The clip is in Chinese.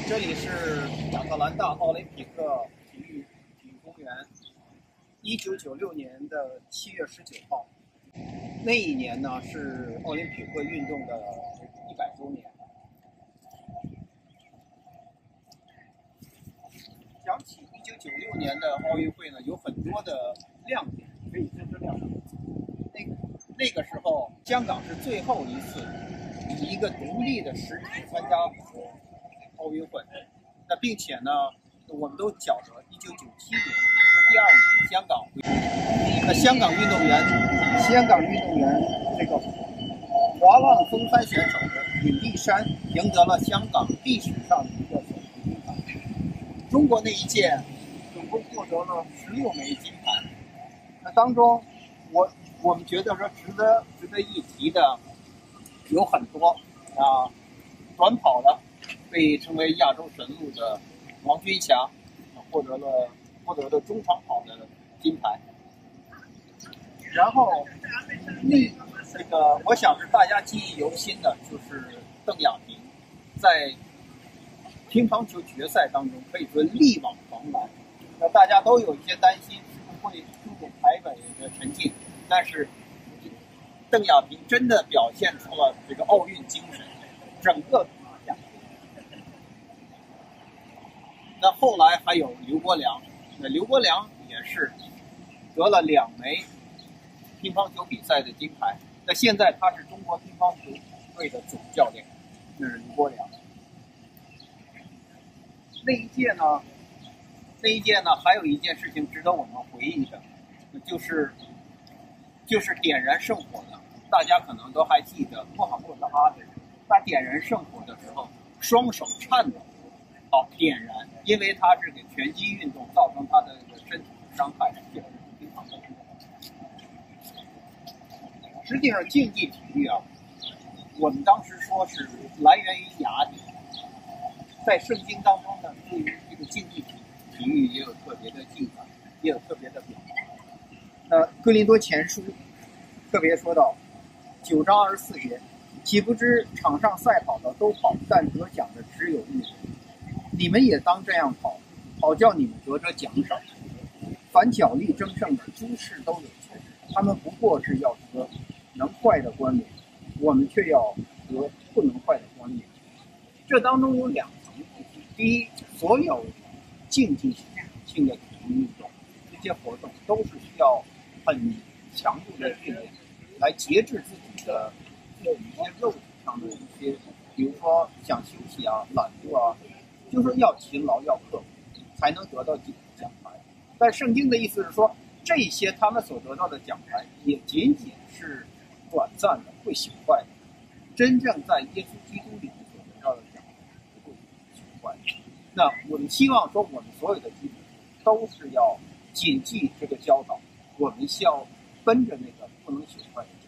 这里是亚特兰大奥林匹克体育公园。1996年的7月19号，那一年呢是奥林匹克运动的100周年。讲起1996年的奥运会呢，有很多的亮点，可以说是亮点。那个时候，香港是最后一次以一个独立的实体参加奥运会。那并且呢，我们都晓得1997年是第2年香港会。那香港运动员这个滑浪风帆选手的尹丽珊赢得了香港历史上的一个首枚金牌。中国那一届总共获得了16枚金牌。那当中，我们觉得说值得一提的有很多啊，短跑的被称为亚洲神鹿的王军霞获得了中长跑的金牌。然后这个我想是大家记忆犹新的就是邓亚萍在乒乓球决赛当中可以说力挽狂澜。那大家都有一些担心是不是会出现台北的沉静，但是邓亚萍真的表现出了这个奥运精神，整个那后来还有刘国梁，那刘国梁也是得了2枚乒乓球比赛的金牌。那现在他是中国乒乓球队的总教练，这是刘国梁。那一届呢，还有一件事情值得我们回忆的，就是点燃圣火的。大家可能都还记得穆罕默德阿里，他点燃圣火的时候双手颤抖，点燃，因为他是给拳击运动造成他的身体伤害，这是非常的。实际上，竞技体育啊，我们当时说是来源于雅典，在圣经当中呢，对于这个竞技体育也有特别的记载，也有特别的表达。哥林多前书特别说到9章24节，岂不知场上赛跑的都跑，但得奖的只有一人。你们也当这样跑，好叫你们得着奖赏。凡角力争胜的，诸事都有权，他们不过是要得能坏的冠冕，我们却要得不能坏的冠冕。这当中有2层意思。第一，所有竞技性的体育运动，这些活动都是需要很强度的训练，来节制自己的一些肉体上的一些，比如说想休息啊、懒惰啊，就是要勤劳、要刻苦，才能得到奖牌。但圣经的意思是说，这些他们所得到的奖牌也仅仅是短暂的，会朽坏的。真正在耶稣基督里面所得到的奖牌不会朽坏的。那我们希望说，我们所有的基督徒都是要谨记这个教导，我们需要奔着那个不能朽坏的。